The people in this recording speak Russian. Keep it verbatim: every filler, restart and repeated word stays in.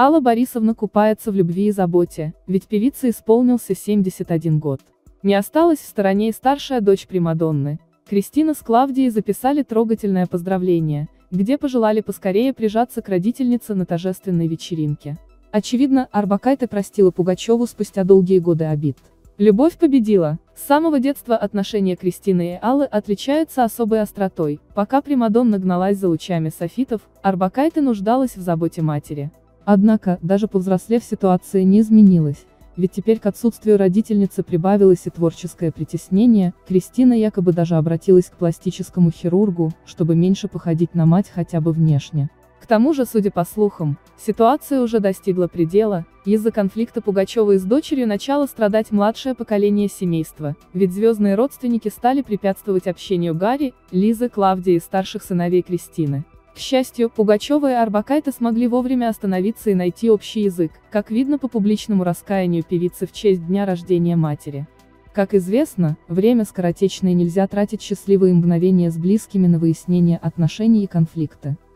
Алла Борисовна купается в любви и заботе, ведь певице исполнился семьдесят один год. Не осталась в стороне и старшая дочь примадонны. Кристина с Клавдией записали трогательное поздравление, где пожелали поскорее прижаться к родительнице на торжественной вечеринке. Очевидно, Орбакайте простила Пугачеву спустя долгие годы обид. Любовь победила. С самого детства отношения Кристины и Аллы отличаются особой остротой. Пока примадонна гналась за лучами софитов, Орбакайте нуждалась в заботе матери. Однако, даже повзрослев, ситуация не изменилась, ведь теперь к отсутствию родительницы прибавилось и творческое притеснение. Кристина якобы даже обратилась к пластическому хирургу, чтобы меньше походить на мать хотя бы внешне. К тому же, судя по слухам, ситуация уже достигла предела. Из-за конфликта Пугачевой с дочерью начало страдать младшее поколение семейства, ведь звездные родственники стали препятствовать общению Гарри, Лизы, Клавдии и старших сыновей Кристины. К счастью, Пугачева и Орбакайте смогли вовремя остановиться и найти общий язык, как видно по публичному раскаянию певицы в честь дня рождения матери. Как известно, время скоротечно и нельзя тратить счастливые мгновения с близкими на выяснение отношений и конфликты.